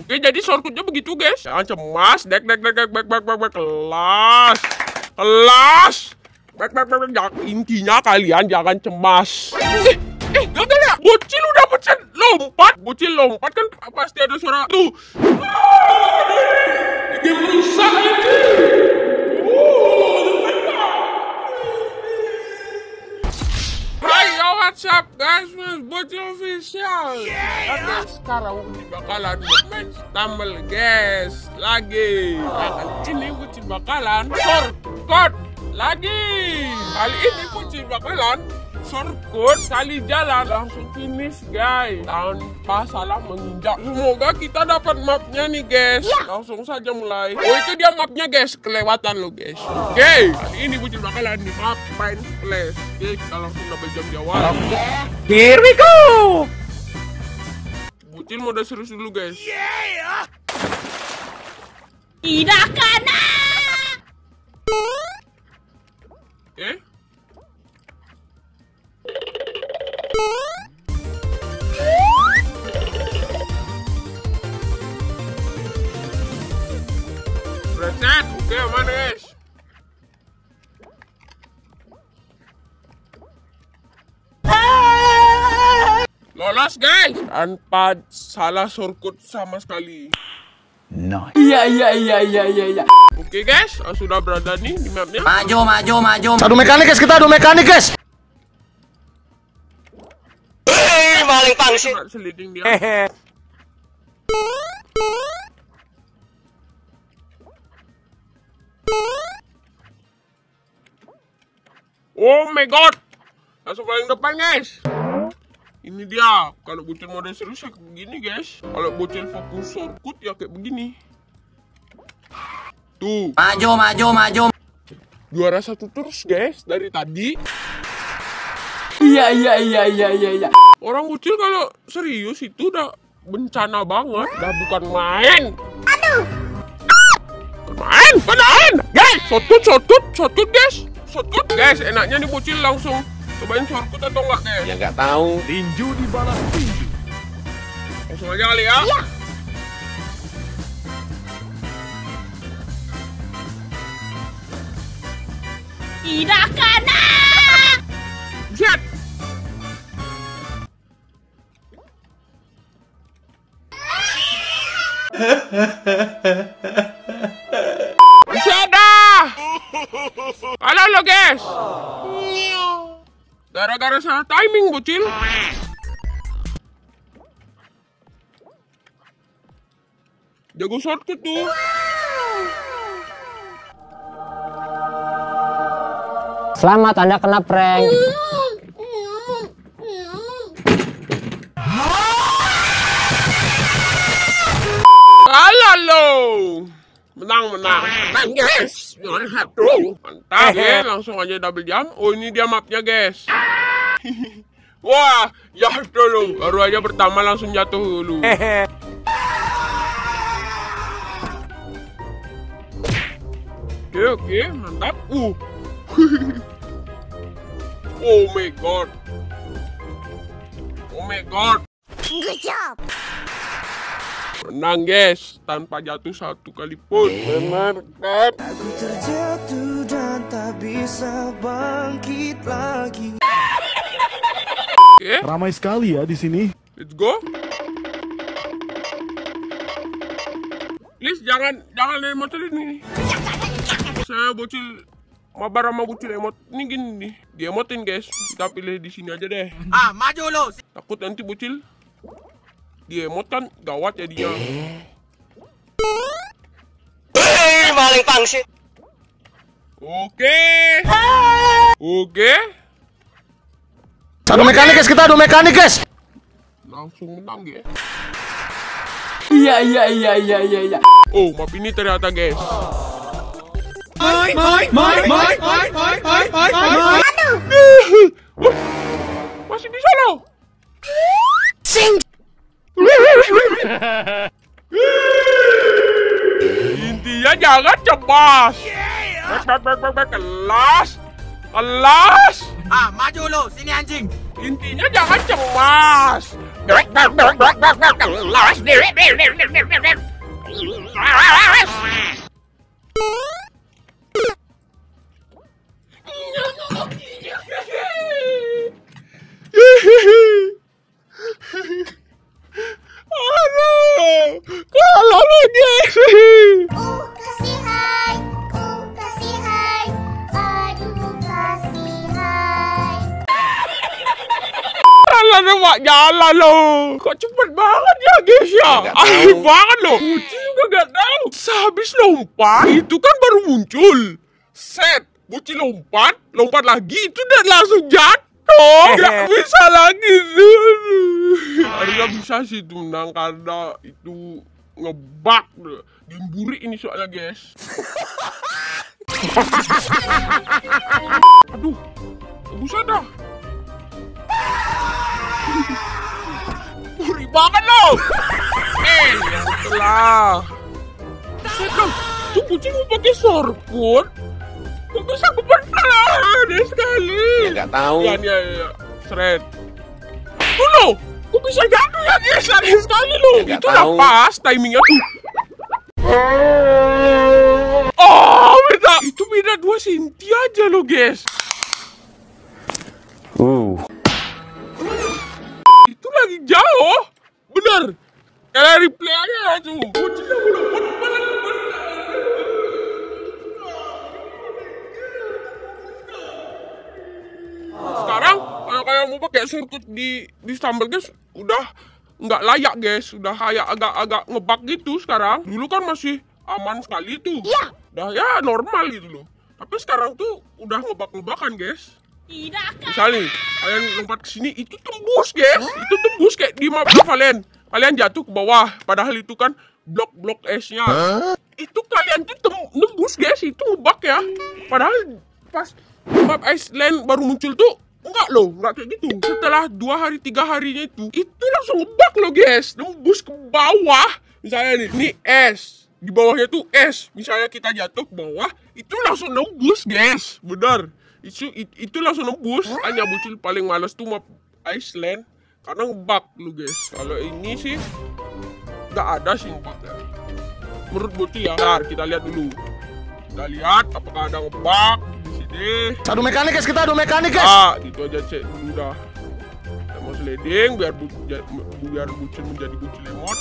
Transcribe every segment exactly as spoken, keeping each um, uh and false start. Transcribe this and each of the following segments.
Oke, jadi shortcutnya begitu guys. Jangan cemas. Dek, dek, dek, dek, dek, dek, dek, dek. Kelas. Kelas. Dek, dek, dek, dek. Intinya kalian jangan cemas. Eh, eh, gagal ya? Bocil udah pencet lompat. Bocil lompat kan pasti ada suara tuh. Game rusak ini. Hai, yo, what's up guys? Mas Bocil Official. Oke, sekarang bakalan main stumble guys. Lagi. Nah, ini Bocil bakalan shortcut lagi. Kali ini Bocil bakalan shortcut kali jalan langsung finish guys tanpa salah menginjak. Semoga kita dapat mapnya nih guys. Langsung saja mulai. Oh, itu dia mapnya guys, kelewatan lo guys. Oke, okay. Kali ini Bocil bakalan di map Pine Place. Oke, okay, kita langsung double jam di awal. Here we go. Bocil mode serius dulu guys. Yeah. Tidak kena. Oke. Okay. Reset, oke aman guys. Lolos guys, tanpa salah shortcut sama sekali. Nice. Iya iya iya iya iya iya. Oke guys, sudah berada nih di mapnya. Maju maju maju. Adu mekanik guys, kita adu mekanik guys. Hei, maling pangsit. Seliding dia. Oh my god, langsung paling depan guys. Ini dia. Kalau Bocil mode serius ya kayak begini guys. Kalau Bocil fokus shortcut ya kayak begini. Tuh. Maju maju maju. Juara satu terus guys dari tadi. Iya iya iya iya iya iya. Orang Bocil kalau serius itu udah bencana banget, udah bukan main. Aduh. Bukan main, beneran. Guys, shortcut shortcut shortcut guys. Shortcut guys, enaknya nih Bocil langsung cobain shortcut atau enggak guys? Ya nggak tahu. Tinju dibalas tinju. Langsung aja kali ya. Iya. Tidak kena. Jet. Bisa dah. Halo lo guys. Gara-gara salah timing Bocil. Jago shortcut tuh. Selamat, Anda kena prank. Halo lo. Menang, menang. Menang guys. Mantap ya, langsung aja double jam. Oh, ini dia mapnya guys. Wah, jatuh lo. Baru aja pertama langsung jatuh dulu. Oke, oke, mantap. Uh. Oh my god. Oh my god. Good job. Menang guys, tanpa jatuh satu kali pun. Benar kan? Aku terjatuh dan tak bisa bangkit lagi. Oke, Ramai sekali ya di sini. let's go. Please jangan jangan emot ini. Saya Bocil mabar sama Bocil emot. Ini gini nih, diemotin guys. Kita pilih di sini aja deh. Ah, maju lo. Takut nanti Bocil diemot kan gawat jadinya. Hei, maling pangsit. Oke. Oke. Adu mekanik guys, kita adu mekanik guys. Langsung menang ya. Iya iya iya iya iya iya. Oh, map ini ternyata guys. Mai mai mai mai mai mai mai mai mai. Aduh. Masih bisa loh. Sing. Intinya jangan cemas. Back, back, back, back, kelas. Kelas. Ah, maju lo. Sini anjing. Intinya jangan cemas. Aduh, kalau lu guys. Uh, kasih hai, uh, kasih hai, aduh kasih hai. Jalan dong, Mak. Jalan lo. Kok cepet banget ya, guys ya? Aneh banget lo. Bocil juga gak tahu. Sehabis lompat, itu kan baru muncul. Set, Bocil lompat, lompat lagi, itu udah langsung jatuh. Gak bisa lagi. Harusnya bisa sih itu menang karena itu ngebug. Game burik ini soalnya, guys. Aduh, buset dah. Burik banget lo. Eh, ya betulah. Buset dah, tuh kucing mau pakai sorput. Kok bisa kebetulan deh sekali. Nggak tahu. Ya, ya, ya. Seret. Tuh lo, kok bisa jatuh ya guys? Lari sekali lo. Nggak Itulah tahu. pas timingnya tuh. Oh, beda. Itu beda dua senti aja lo guys. Uh. Itu lagi jauh. Bener. Kalian replay aja tuh. Bocilnya belum lompat. Sekarang kalau kalian mau pakai surkut di di stumble guys, udah nggak layak guys, udah kayak agak-agak ngebug gitu sekarang. Dulu kan masih aman sekali tuh, Iya. udah ya normal gitu loh. Tapi sekarang tuh udah ngebug-ngebugan guys. Tidak kan? Misalnya kalian lompat ke sini, itu tembus guys, itu tembus kayak di map kalian. Kalian jatuh ke bawah, padahal itu kan blok-blok esnya. Itu kalian tuh tem- nembus guys, itu ngebug ya. Padahal pas map Iceland baru muncul tuh enggak loh, enggak kayak gitu. Setelah dua hari tiga harinya itu, itu langsung ngebug loh guys, nembus ke bawah. Misalnya nih, ini es, di bawahnya tuh es. Misalnya kita jatuh ke bawah, itu langsung nembus guys, benar. Itu itu, itu langsung nembus. Hanya Bocil paling males tuh map Iceland karena ngebug lu guys. Kalau ini sih nggak ada sih ngebugnya. Menurut Bocil ya. Bentar, kita lihat dulu. Kita lihat apakah ada ngebug di sini. Adu mekanik guys, kita adu mekanik guys. Ah, itu aja cek dulu dah. Kita mau sliding biar bu, biar Bocil menjadi Bocil lemot.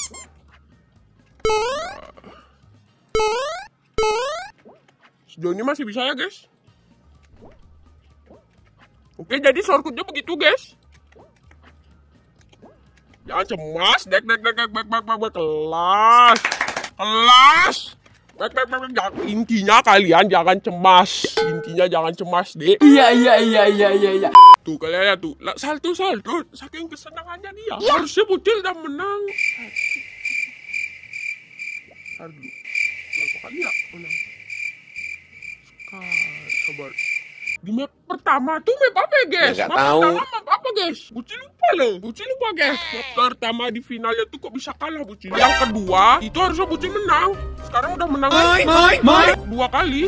Sejauh ini masih bisa ya guys. Oke, jadi shortcutnya begitu guys. Jangan cemas, dek dek dek dek back back back back kelas, kelas, back back back back. Intinya kalian jangan cemas, intinya jangan cemas deh. Iya iya iya iya iya iya. Tuh kalian lihat tuh, salto salto, saking kesenangannya dia. Ya. Harusnya Bocil udah menang. Aduh, berapa kali ya menang? Sekali, sabar. Di map pertama tuh map apa ya guys? Ya, nggak map tahu. pertama map apa guys? Bocil lupa loh. Bocil lupa guys. Map pertama di finalnya tuh kok bisa kalah Bocil. Yang kedua itu harusnya Bocil menang. Sekarang udah menang Mai, mai, mai. dua kali.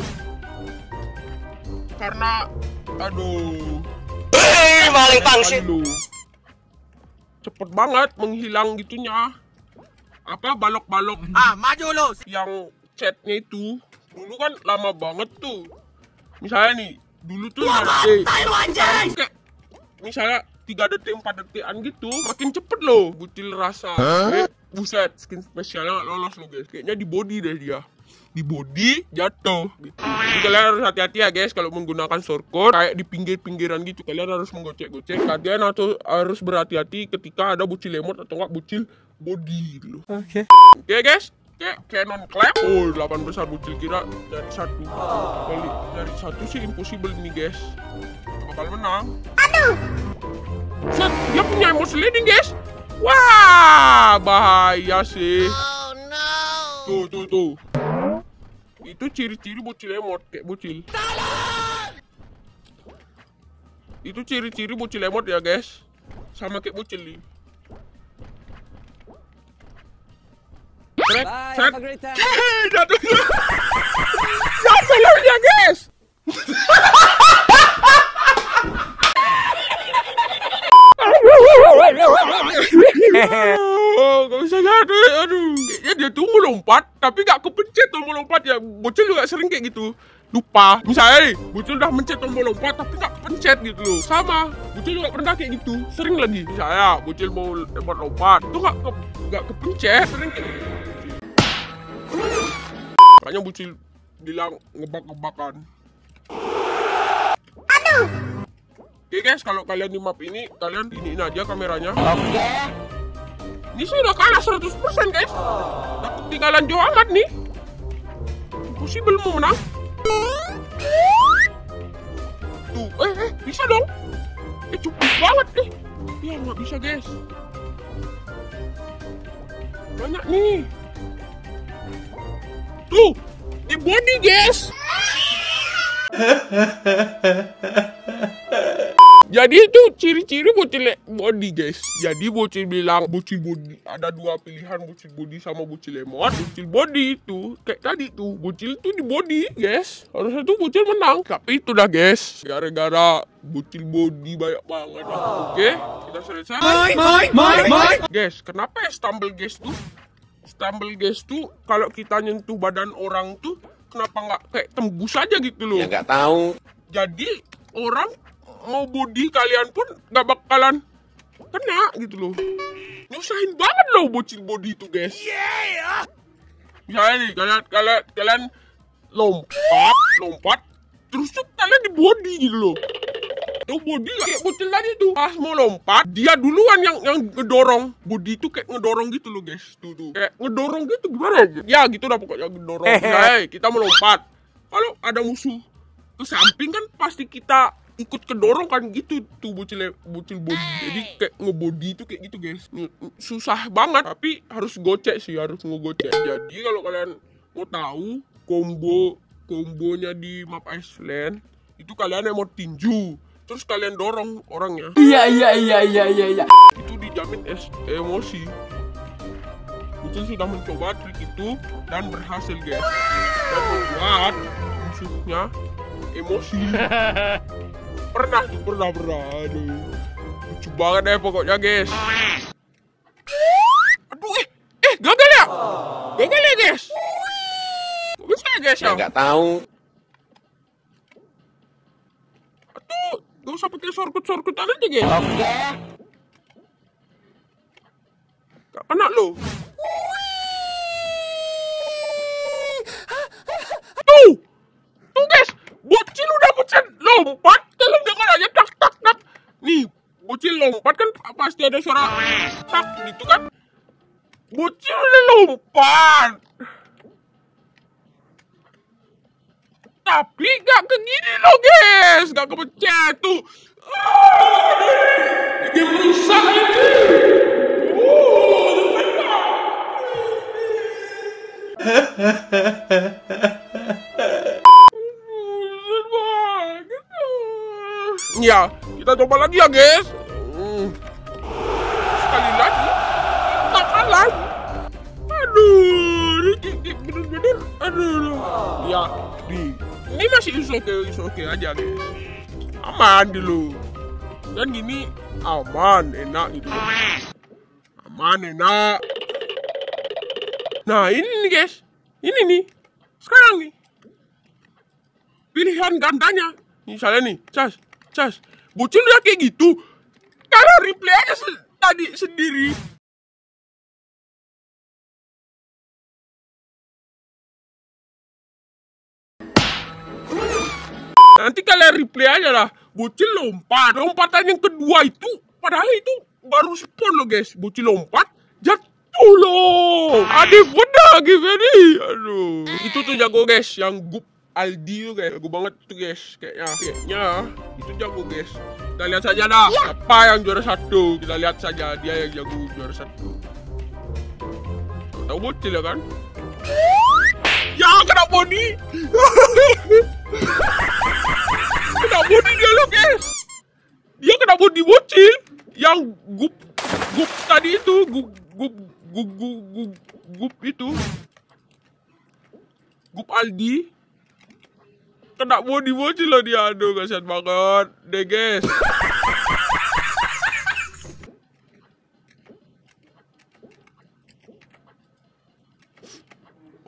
Karena aduh. Hei, paling pangsit. Aduh. Cepet banget menghilang gitunya. Apa balok-balok Ah, maju lu. yang chatnya itu. Dulu kan lama banget tuh. Misalnya nih, dulu tuh lima detik. Sekarang kayak misalnya tiga detik, empat detikan gitu. Makin cepet loh Bocil rasa. Eh, buset, skin spesialnya nggak lolos loh guys. Kayaknya di body deh dia. Di body jatuh gitu. Jadi kalian harus hati-hati ya guys kalau menggunakan shortcut. Kayak di pinggir-pinggiran gitu, kalian harus menggocek-gocek. Kalian atau harus berhati-hati ketika ada Bocil lemot atau enggak Bocil body gitu. Oke. Okay. Oke guys. Oke, Canon clap. Oh, delapan besar Bocil kira dari satu. Kali dari satu sih impossible nih guys. Bakal menang. Aduh. Set, dia punya emosi leading guys. Wah, bahaya sih. Oh no. Tuh, tuh, tuh. Itu ciri-ciri Bocil lemot kayak Bocil. Itu ciri-ciri Bocil lemot ya guys. Sama kayak Bocil nih. Bye, have a great time. Jatuh. Jatuh ya guys. Oh, gak bisa lihat, aduh. Kayaknya dia tuh mau lompat, tapi gak kepencet tombol lompat ya. Bocil juga sering kayak gitu. Lupa. Misalnya nih, Bocil udah mencet tombol lompat, tapi gak kepencet gitu loh. Sama, Bocil juga pernah kayak gitu. Sering lagi. Misalnya, Bocil mau lompat-lompat, itu gak, ke, gak kepencet. Sering kayak gitu. Makanya Bocil bilang ngebak-ngebakan. Aduh. Oke guys, kalau kalian di map ini, kalian iniin aja kameranya. Oke. Ini sih udah kalah seratus persen guys. Udah ketinggalan jauh amat nih. Impossible mau menang. Tuh, eh, eh, bisa dong. Eh, cukup banget deh. Ya, nggak bisa guys. Banyak nih. Tuh, di body guys. Jadi itu ciri-ciri bocil body guys. Jadi Bocil bilang bocil body ada dua pilihan, bocil body sama bocil lemot. Bocil body itu kayak tadi tuh, bocil itu di body guys. Harusnya tuh Bocil menang, tapi itu dah guys. Gara-gara bocil body banyak banget. Oke, kita selesai. Mai, mai, mai, mai. Guys, kenapa ya stumble guys tuh? Stumble guys tuh kalau kita nyentuh badan orang tuh kenapa nggak kayak tembus aja gitu loh? Ya nggak tahu. Jadi orang mau body kalian pun gak bakalan kena gitu loh. Nyusahin banget loh bocil body itu guys. Yeah. Misalnya nih kalian kalian kalian lompat lompat terus tuh kalian di body gitu loh. Tuh body kayak bocil tadi tuh pas mau lompat dia duluan yang yang ngedorong. Body itu kayak ngedorong gitu loh guys. Tuh tuh kayak ngedorong gitu gimana aja? Ya gitu dah pokoknya ngedorong. Misalnya kita mau lompat, kalau ada musuh ke samping kan pasti kita ikut kedorong kan gitu tuh bocil bocil body. Jadi kayak ngebody itu kayak gitu guys. Susah banget tapi harus gocek sih, harus ngegocek. Jadi kalau kalian mau tahu combo kombonya di map Iceland itu kalian yang mau tinju terus kalian dorong orangnya. Iya iya iya iya iya iya. Itu dijamin es emosi. Bocil sudah mencoba trik itu dan berhasil guys. Dan membuat musuhnya emosi. Pernah tuh, pernah, pernah. Aduh. Lucu banget deh pokoknya, guys. Aduh, eh, eh, gagal ya? Gagal ya, guys? Gak bisa ya, guys, ya? Nggak tahu. Aduh, gak usah pakai shortcut-shortcutan aja, guys. Oke. Gak kena lo. Tuh! Tuh, guys! Bocil udah pencet lompat. Kalian dengar aja tak tak tak. Nih, Bocil lompat kan pasti ada suara tak gitu kan. Bocil udah lompat. Tapi gak kegini loh guys. Gak kepencet tuh. Ini rusak ini. Ya, kita coba lagi ya guys. Hmm. Sekali lagi kita kalah. Aduh, ini bener-bener aduh. Ya, di ini masih oke oke aja guys. Aman dulu. Dan gini aman, enak gitu. Aman, enak. Nah, ini nih guys. Ini nih. Sekarang nih. Pilihan gandanya. Misalnya nih, cas. Cas, Bocil udah kayak gitu. Karena replay aja se tadi sendiri. Nanti kalian replay aja lah. Bocil lompat. Lompatan yang kedua itu, padahal itu baru spawn loh guys. Bocil lompat, jatuh loh. Adik bener gimana? Aduh, itu tuh jago guys, yang gup Aldi tuh guys, jago banget tuh guys, kayaknya, kayaknya itu jago guys. Kita lihat saja dah, ya. Siapa yang juara satu. Kita lihat saja dia yang jago juara satu. Tahu Bocil ya kan? Ya kena body. Kena body dia loh guys. Dia kena body Bocil. Yang gup gup tadi itu, gup gup gup gup gup, gup itu, gup Aldi. Kena body Bocil loh dia. Aduh, kasihan banget deh guys.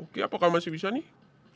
Oke, apakah masih bisa nih?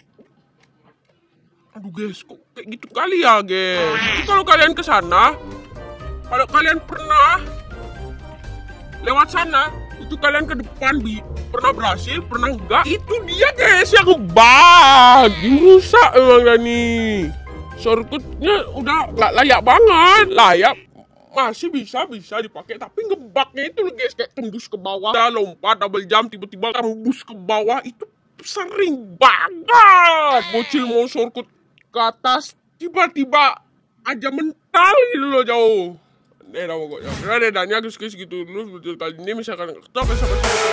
Aduh guys, kok kayak gitu kali ya guys. Jadi kalau kalian ke sana, kalau kalian pernah lewat sana, itu kalian ke depan bi pernah berhasil, pernah enggak? Itu dia guys yang ngebug, rusak emang dah nih. Shortcutnya udah nggak layak banget, layak masih bisa bisa dipakai, tapi ngebugnya itu loh guys, kayak tembus ke bawah, lompat double jump tiba-tiba tembus ke bawah, itu sering banget. Bocil mau shortcut ke atas, tiba-tiba aja mental gitu loh jauh. Eh, dah pokoknya. Udah deh, dan ya guys, gitu dulu video kali ini. Misalkan, sampai sampai